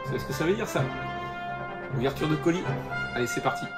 Vous savez ce que ça veut dire, ça? Ouverture de colis. Allez, c'est parti.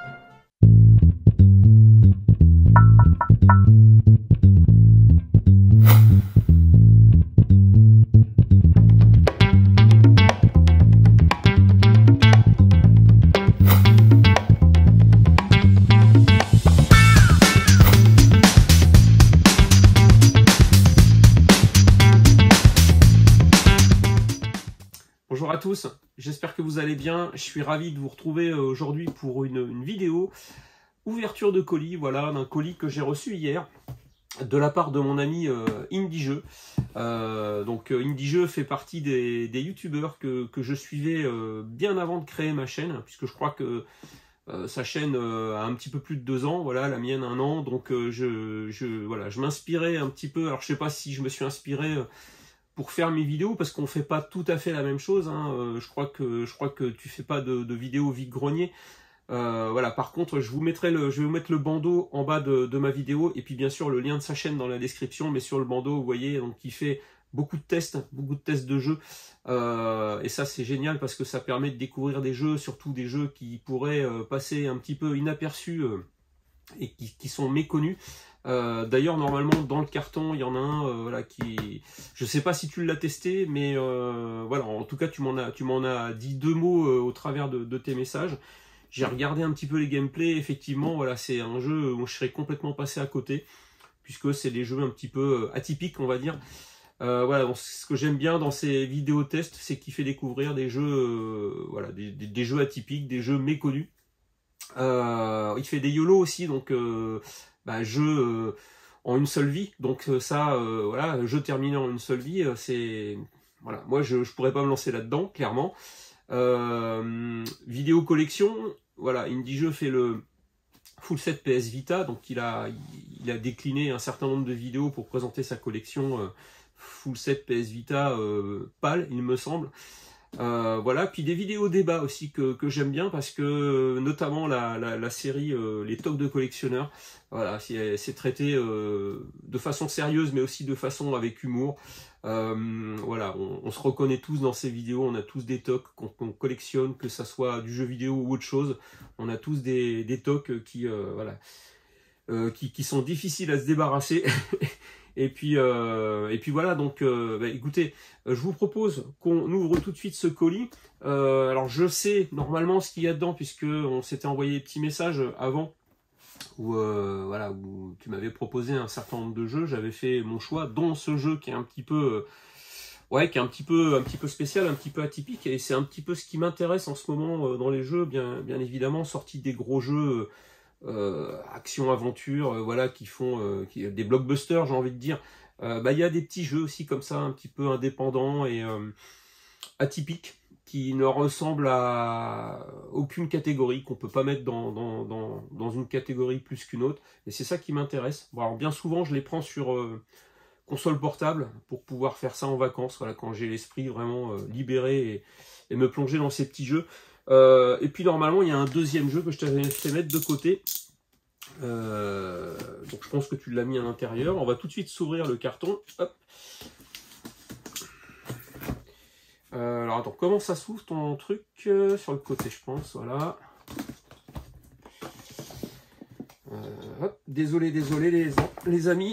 Bonjour à tous, j'espère que vous allez bien. Je suis ravi de vous retrouver aujourd'hui pour une vidéo ouverture de colis, voilà, d'un colis que j'ai reçu hier de la part de mon ami IndieJeux. IndieJeux fait partie des youtubeurs que je suivais bien avant de créer ma chaîne, puisque je crois que sa chaîne a un petit peu plus de 2 ans, voilà, la mienne 1 an, donc je m'inspirais un petit peu. Alors je sais pas si je me suis inspiré pour faire mes vidéos, parce qu'on fait pas tout à fait la même chose, hein. Je crois que tu fais pas de vidéos vide-grenier. Voilà, par contre, je vais vous mettre le bandeau en bas de ma vidéo, et puis bien sûr le lien de sa chaîne dans la description, mais sur le bandeau, vous voyez, donc il fait beaucoup de tests de jeux, et ça c'est génial parce que ça permet de découvrir des jeux, surtout des jeux qui pourraient passer un petit peu inaperçus et qui sont méconnus. D'ailleurs, normalement, dans le carton, il y en a un voilà, qui... Je sais pas si tu l'as testé, mais voilà, en tout cas, tu m'en as dit 2 mots au travers de tes messages. J'ai regardé un petit peu les gameplays, effectivement, voilà, c'est un jeu où je serais complètement passé à côté, puisque c'est des jeux un petit peu atypiques, on va dire. Voilà, donc, ce que j'aime bien dans ces vidéos tests, c'est qu'il fait découvrir des jeux, voilà, des jeux atypiques, des jeux méconnus. Il fait des YOLO aussi, donc jeu en une seule vie, donc voilà, jeu terminé en une seule vie, c'est voilà, moi je pourrais pas me lancer là-dedans, clairement. Vidéo collection, voilà, IndieJeux fait le full set PS Vita, donc il a décliné un certain nombre de vidéos pour présenter sa collection full set PS Vita pâle, il me semble. Voilà, puis des vidéos débat aussi que j'aime bien, parce que notamment la série les tocs de collectionneurs, voilà, c'est traité de façon sérieuse mais aussi de façon avec humour. Voilà, on se reconnaît tous dans ces vidéos, on a tous des tocs qu'on collectionne, que ça soit du jeu vidéo ou autre chose, on a tous des tocs qui voilà, qui sont difficiles à se débarrasser. Et puis voilà, donc écoutez, je vous propose qu'on ouvre tout de suite ce colis. Alors je sais normalement ce qu'il y a dedans, puisque on s'était envoyé des petits messages avant où voilà, où tu m'avais proposé un certain nombre de jeux. J'avais fait mon choix, dont ce jeu qui est un petit peu qui est un petit peu spécial, un petit peu atypique, et c'est un petit peu ce qui m'intéresse en ce moment dans les jeux, bien évidemment, sortis des gros jeux action aventure, voilà, qui font des blockbusters, j'ai envie de dire. Il y a des petits jeux aussi comme ça, un petit peu indépendants et atypiques, qui ne ressemblent à aucune catégorie, qu'on peut pas mettre dans une catégorie plus qu'une autre, et c'est ça qui m'intéresse. Bon, alors bien souvent je les prends sur console portable pour pouvoir faire ça en vacances, voilà, quand j'ai l'esprit vraiment libéré, et me plonger dans ces petits jeux. Et puis normalement il y a un deuxième jeu que je t'avais fait mettre de côté, donc je pense que tu l'as mis à l'intérieur. On va tout de suite s'ouvrir le carton. Hop. Alors attends, comment ça s'ouvre ton truc? Sur le côté, je pense, voilà. Hop. Désolé les amis,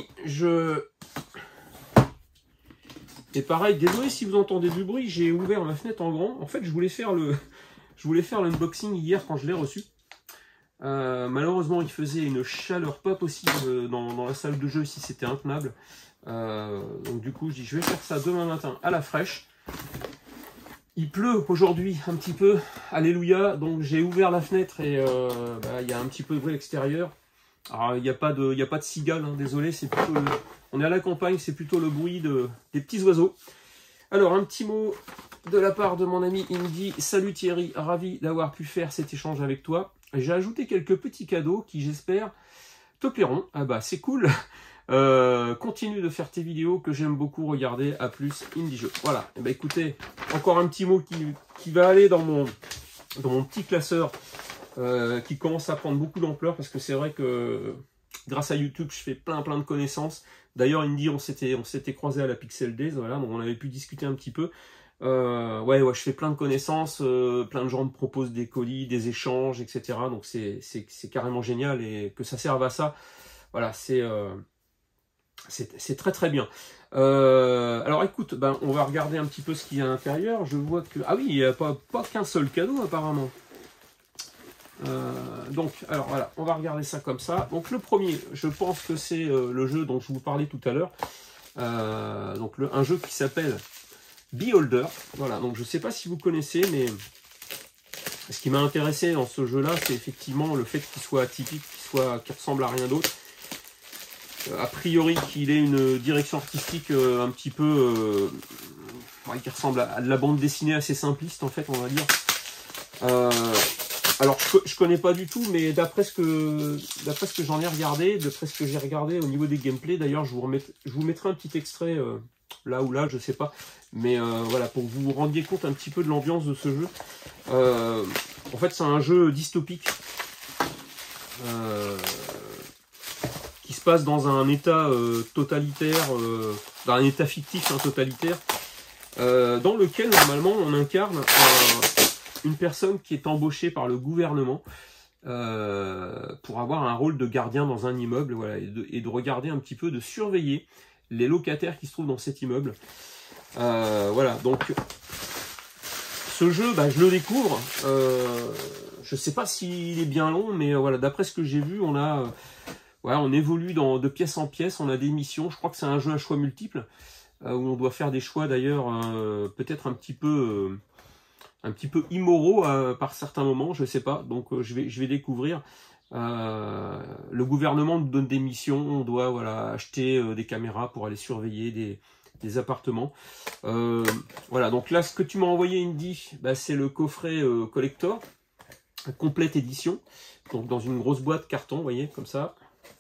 et pareil, désolé si vous entendez du bruit, j'ai ouvert ma fenêtre en grand. En fait, je voulais faire l'unboxing hier quand je l'ai reçu. Malheureusement, il faisait une chaleur pas possible dans la salle de jeu ici, c'était intenable. Donc du coup, je dis je vais faire ça demain matin à la fraîche. Il pleut aujourd'hui un petit peu, alléluia. Donc j'ai ouvert la fenêtre et il y a un petit peu de bruit à l'extérieur. Alors il n'y a pas de cigales, hein, désolé, c'est plutôt on est à la campagne, c'est plutôt le bruit des petits oiseaux. Alors un petit mot de la part de mon ami Indie. Salut Thierry, ravi d'avoir pu faire cet échange avec toi. J'ai ajouté quelques petits cadeaux qui, j'espère, te plairont. Ah bah c'est cool. Continue de faire tes vidéos que j'aime beaucoup regarder. À plus, IndieJeux. Voilà. Et bah écoutez, encore un petit mot qui va aller dans mon petit classeur qui commence à prendre beaucoup d'ampleur, parce que c'est vrai que grâce à YouTube, je fais plein de connaissances. D'ailleurs, Indie, on s'était croisé à la Pixel Days, voilà, donc on avait pu discuter un petit peu. Ouais, je fais plein de connaissances, plein de gens me proposent des colis, des échanges, etc. Donc c'est carrément génial et que ça serve à ça. Voilà, c'est très très bien. Alors écoute, ben, on va regarder un petit peu ce qu'il y a à l'intérieur. Je vois que... Ah oui, il n'y a pas qu'un seul cadeau apparemment. Donc, alors voilà, on va regarder ça comme ça. Donc le premier, je pense que c'est le jeu dont je vous parlais tout à l'heure. Donc un jeu qui s'appelle Beholder. Voilà, donc je ne sais pas si vous connaissez, mais ce qui m'a intéressé dans ce jeu-là, c'est effectivement le fait qu'il soit atypique, qu'il ressemble à rien d'autre. A priori, qu'il ait une direction artistique un petit peu... qui ressemble à de la bande dessinée assez simpliste, en fait, on va dire. Alors, je connais pas du tout, mais d'après ce que j'en ai regardé, d'après ce que j'ai regardé au niveau des gameplays, d'ailleurs, je vous mettrai un petit extrait là ou là, je sais pas. Mais voilà, pour que vous vous rendiez compte un petit peu de l'ambiance de ce jeu. En fait, c'est un jeu dystopique qui se passe dans un état totalitaire, dans un état fictif totalitaire, dans lequel, normalement, on incarne une personne qui est embauchée par le gouvernement pour avoir un rôle de gardien dans un immeuble, voilà, et de regarder un petit peu, de surveiller les locataires qui se trouvent dans cet immeuble. Voilà, donc ce jeu, bah, je le découvre. Je sais pas s'il est bien long, mais voilà, d'après ce que j'ai vu, on évolue de pièce en pièce, on a des missions. Je crois que c'est un jeu à choix multiples, où on doit faire des choix d'ailleurs peut-être un petit peu immoraux par certains moments, je sais pas. Donc je vais découvrir. Le gouvernement nous donne des missions, on doit acheter des caméras pour aller surveiller des appartements. Voilà, donc là ce que tu m'as envoyé, Indy, bah, c'est le coffret collector, complète édition, donc dans une grosse boîte carton, vous voyez, comme ça.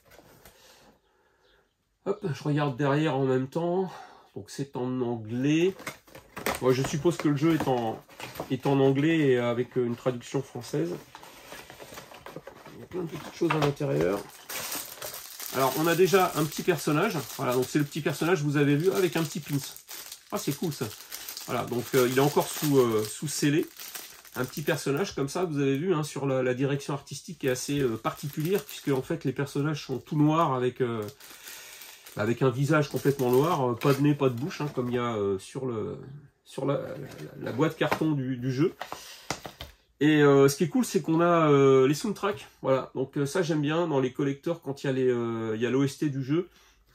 Hop, je regarde derrière en même temps, donc c'est en anglais. Ouais, je suppose que le jeu est en anglais et avec une traduction française. Il y a plein de petites choses à l'intérieur. Alors, on a déjà un petit personnage. Voilà, donc c'est le petit personnage, vous avez vu, avec un petit pins. Ah, c'est cool ça. Voilà, donc il est encore sous scellé. Un petit personnage comme ça, vous avez vu, sur la direction artistique qui est assez particulière, puisque en fait les personnages sont tout noirs avec un visage complètement noir, pas de nez, pas de bouche, comme il y a sur la boîte carton du jeu. Et ce qui est cool, c'est qu'on a les soundtracks. Voilà, donc ça j'aime bien dans les collecteurs quand il y a l'OST du jeu.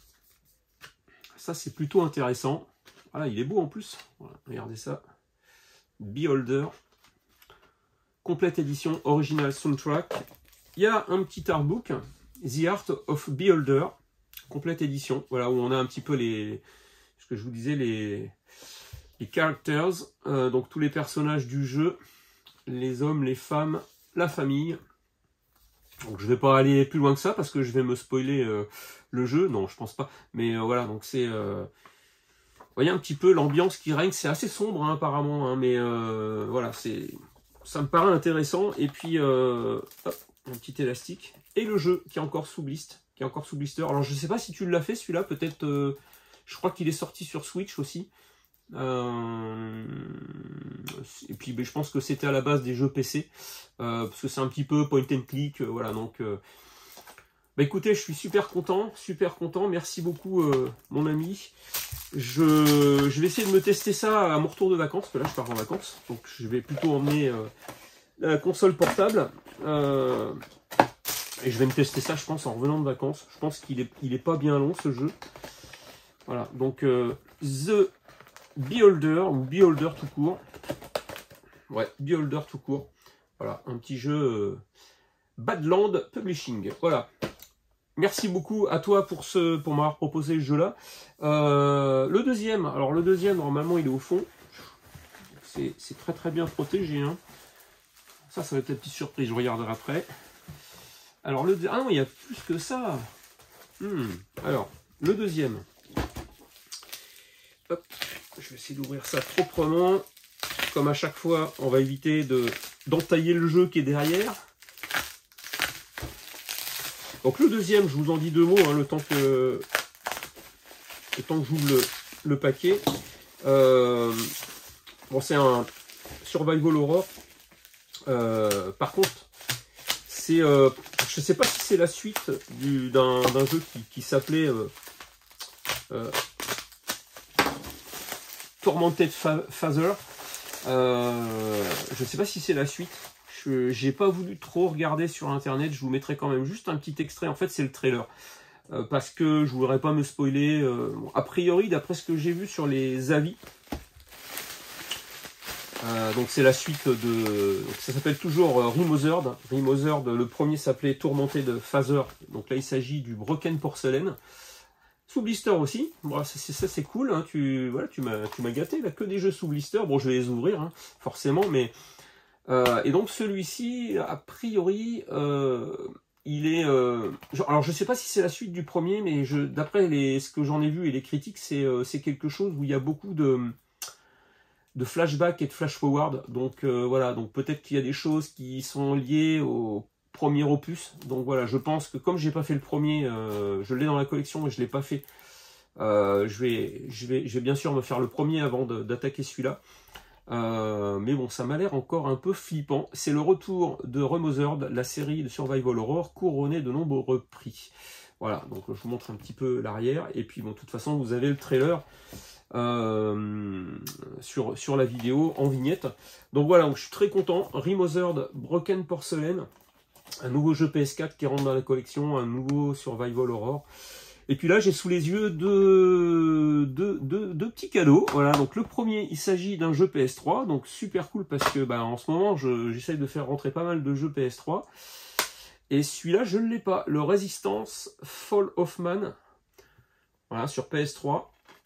Ça c'est plutôt intéressant. Voilà, il est beau en plus. Voilà, regardez ça. Beholder. Complète édition, original soundtrack. Il y a un petit artbook, The Art of Beholder. Complète édition. Voilà, où on a un petit peu ce que je vous disais, les characters. Donc tous les personnages du jeu. Les hommes, les femmes, la famille. Donc je vais pas aller plus loin que ça parce que je vais me spoiler le jeu. Non, je pense pas. Mais voilà, donc c'est... vous voyez un petit peu l'ambiance qui règne. C'est assez sombre apparemment, mais voilà, ça me paraît intéressant. Et puis, hop, un petit élastique. Et le jeu qui est encore sous blister. Alors je sais pas si tu l'as fait celui-là, peut-être... je crois qu'il est sorti sur Switch aussi. Et puis je pense que c'était à la base des jeux PC parce que c'est un petit peu point and click, voilà, donc bah écoutez, je suis super content, merci beaucoup mon ami. Je vais essayer de me tester ça à mon retour de vacances, parce que là je pars en vacances, donc je vais plutôt emmener la console portable et je vais me tester ça, je pense, en revenant de vacances. Je pense qu'il est pas bien long ce jeu. Voilà, donc The Beholder, ou Beholder tout court. Ouais, Beholder tout court. Voilà, un petit jeu Badland Publishing. Voilà. Merci beaucoup à toi pour m'avoir proposé le jeu-là. Le deuxième, normalement, il est au fond. C'est très très bien protégé. Ça va être la petite surprise, je regarderai après. Alors, ah non, il y a plus que ça. Alors, le deuxième. Hop. Je vais essayer d'ouvrir ça proprement. Comme à chaque fois, on va éviter d'entailler le jeu qui est derrière. Donc le deuxième, je vous en dis deux mots, le temps que j'ouvre le paquet. Bon, c'est un survival horror. Par contre, c'est, je sais pas si c'est la suite d'un jeu qui s'appelait Tormented Father. Je sais pas si c'est la suite. J'ai pas voulu trop regarder sur internet. Je vous mettrai quand même juste un petit extrait. En fait, c'est le trailer. Parce que je voudrais pas me spoiler. Bon, a priori, d'après ce que j'ai vu sur les avis, donc c'est la suite de... Donc ça s'appelle toujours Remothered. Remothered, le premier s'appelait Tormented Father. Donc là, il s'agit du Broken Porcelain. Sous blister aussi, bon, ça c'est cool, hein. Tu m'as gâté, là, que des jeux sous blister, bon je vais les ouvrir, hein, forcément, mais... et donc celui-ci, a priori, il est... alors je sais pas si c'est la suite du premier, mais d'après ce que j'en ai vu et les critiques, c'est quelque chose où il y a beaucoup de flashback et de flash-forward, donc voilà, donc peut-être qu'il y a des choses qui sont liées au premier opus, donc voilà, je pense que comme j'ai pas fait le premier, je l'ai dans la collection et je l'ai pas fait, je vais bien sûr me faire le premier avant d'attaquer celui-là, mais bon, ça m'a l'air encore un peu flippant. C'est le retour de Remothered, la série de survival horror couronnée de nombreux prix. Voilà, donc je vous montre un petit peu l'arrière, et puis bon, de toute façon, vous avez le trailer sur la vidéo en vignette. Donc voilà, donc je suis très content. Remothered, Broken Porcelain, un nouveau jeu PS4 qui rentre dans la collection, un nouveau survival horror. Et puis là, j'ai sous les yeux deux petits cadeaux. Voilà, donc le premier, il s'agit d'un jeu PS3, donc super cool parce que bah, en ce moment, j'essaye de faire rentrer pas mal de jeux PS3. Et celui-là, je ne l'ai pas. Le Resistance Fall of Man, voilà, sur PS3.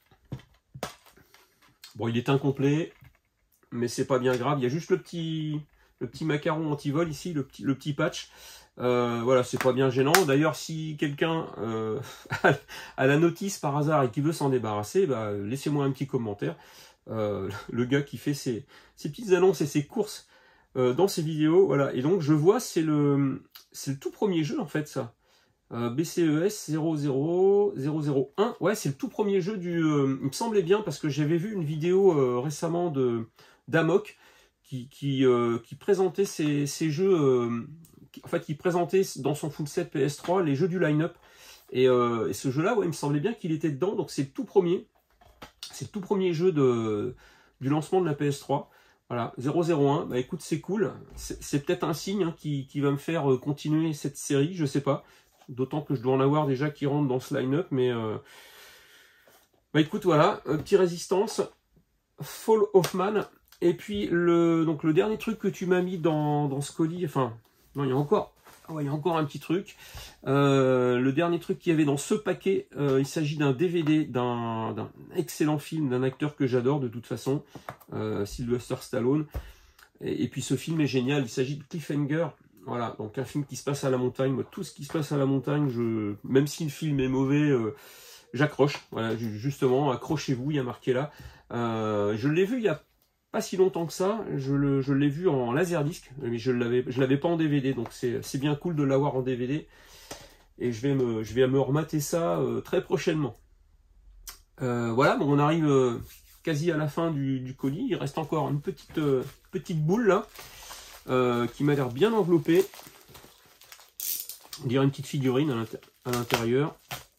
Bon, il est incomplet, mais c'est pas bien grave. Il y a juste le petit macaron anti-vol ici, le petit patch. Voilà, c'est pas bien gênant. D'ailleurs, si quelqu'un a la notice par hasard et qui veut s'en débarrasser, bah, laissez-moi un petit commentaire. Le gars qui fait ses petites annonces et ses courses dans ses vidéos, voilà. Et donc, je vois, c'est le tout premier jeu, en fait, ça. BCES 00001, ouais, c'est le tout premier jeu il me semblait bien, parce que j'avais vu une vidéo récemment d'Amok qui présentait ces jeux, en fait, qui présentait dans son full set PS3 les jeux du line-up, et ce jeu-là, ouais, il me semblait bien qu'il était dedans, donc c'est le tout premier jeu du lancement de la PS3. Voilà, 001, bah écoute, c'est cool, c'est peut-être un signe, hein, qui va me faire continuer cette série, je sais pas. D'autant que je dois en avoir déjà qui rentrent dans ce line-up, mais bah écoute, voilà, un petit Résistance, Fall of Man, et puis donc le dernier truc que tu m'as mis dans ce colis, enfin, non, il y a encore un petit truc. Le dernier truc qu'il y avait dans ce paquet, il s'agit d'un DVD d'un excellent film d'un acteur que j'adore de toute façon, Sylvester Stallone, et puis ce film est génial, il s'agit de Cliffhanger. Voilà, donc un film qui se passe à la montagne. Tout ce qui se passe à la montagne, même si le film est mauvais, j'accroche. Voilà, justement, accrochez-vous, il y a marqué là. Je l'ai vu il y a pas si longtemps que ça. Je l'ai vu en laserdisc, mais je l'avais pas en DVD, donc c'est bien cool de l'avoir en DVD. Et je vais me remater ça très prochainement. Voilà, bon, on arrive quasi à la fin du colis. Il reste encore une petite boule là. Qui m'a l'air bien enveloppé. On dirait une petite figurine à l'intérieur.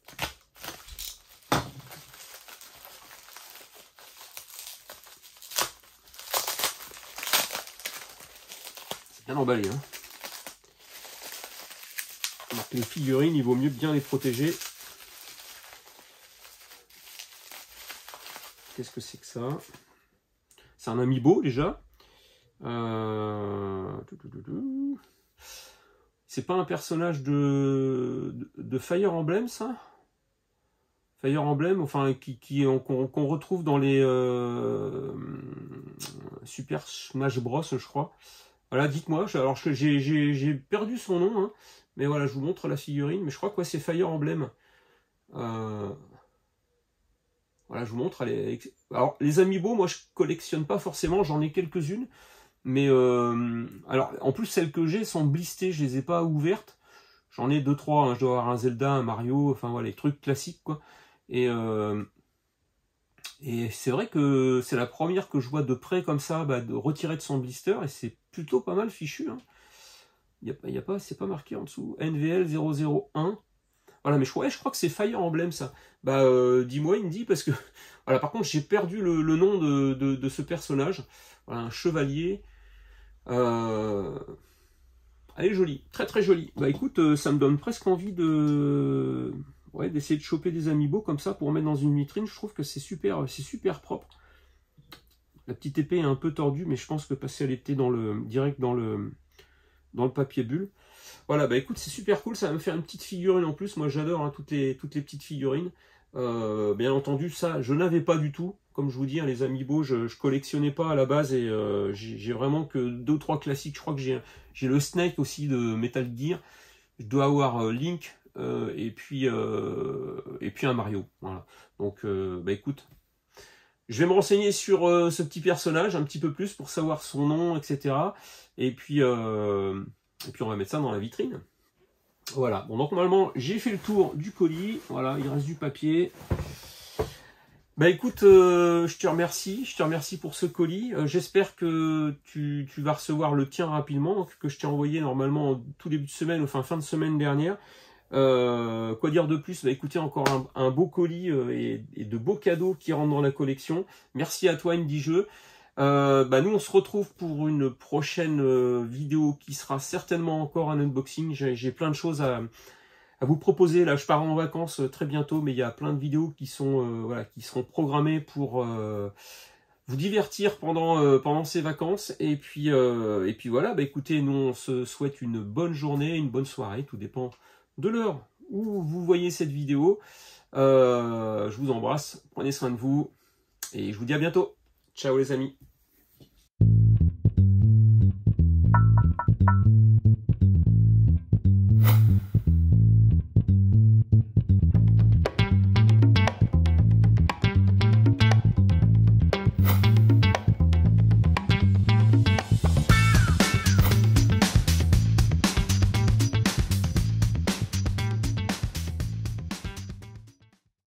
C'est bien emballé, hein. Alors que les figurines, il vaut mieux bien les protéger. Qu'est-ce que c'est que ça? C'est un amiibo déjà. C'est pas un personnage de Fire Emblem, ça? Fire Emblem, enfin, qu'on retrouve dans les Super Smash Bros, je crois. Voilà, dites-moi. Alors, j'ai perdu son nom, hein, mais voilà, je vous montre la figurine. Mais je crois que ouais, c'est Fire Emblem. Voilà, je vous montre. Alors, les amiibo, moi, je collectionne pas forcément. J'en ai quelques-unes. Mais alors, en plus, celles que j'ai sont blistées, je les ai pas ouvertes. J'en ai 2-3, hein. Je dois avoir un Zelda, un Mario, enfin voilà, les trucs classiques, quoi. Et Et c'est vrai que c'est la première que je vois de près comme ça, de retirer de son blister, et c'est plutôt pas mal fichu. Hein. C'est pas marqué en dessous. NVL 001. Voilà, mais je crois que c'est Fire Emblem ça. Dis-moi Indy, parce que voilà, par contre j'ai perdu le nom de ce personnage. Voilà, un chevalier. Elle est jolie, très très jolie. Bah écoute, ça me donne presque envie d'essayer de choper des amiibo comme ça pour mettre dans une vitrine. Je trouve que c'est super propre. La petite épée est un peu tordue, mais je pense que parce qu'elle était direct dans le papier bulle. Voilà, bah écoute, c'est super cool, ça va me faire une petite figurine en plus. Moi j'adore hein, toutes les petites figurines. Bien entendu, ça, je n'avais pas du tout. Comme je vous dis, hein, les amiibo, je collectionnais pas à la base et j'ai vraiment que 2 ou 3 classiques. Je crois que j'ai le Snake aussi de Metal Gear. Je dois avoir Link et puis un Mario. Voilà. Donc, bah écoute, je vais me renseigner sur ce petit personnage un petit peu plus pour savoir son nom, etc. Et puis on va mettre ça dans la vitrine. Voilà, bon donc normalement j'ai fait le tour du colis, voilà, il reste du papier. Bah écoute, je te remercie pour ce colis. J'espère que tu vas recevoir le tien rapidement, que je t'ai envoyé normalement en tout début de semaine, enfin fin de semaine dernière. Quoi dire de plus? Bah écoutez, encore un beau colis et de beaux cadeaux qui rentrent dans la collection. Merci à toi Indie Jeux. Nous on se retrouve pour une prochaine vidéo qui sera certainement encore un unboxing. J'ai plein de choses à vous proposer. Là je pars en vacances très bientôt, mais il y a plein de vidéos qui sont qui seront programmées pour vous divertir pendant ces vacances. Et puis voilà, bah écoutez, nous on se souhaite une bonne journée, une bonne soirée, tout dépend de l'heure où vous voyez cette vidéo. Je vous embrasse, prenez soin de vous et je vous dis à bientôt. Ciao les amis.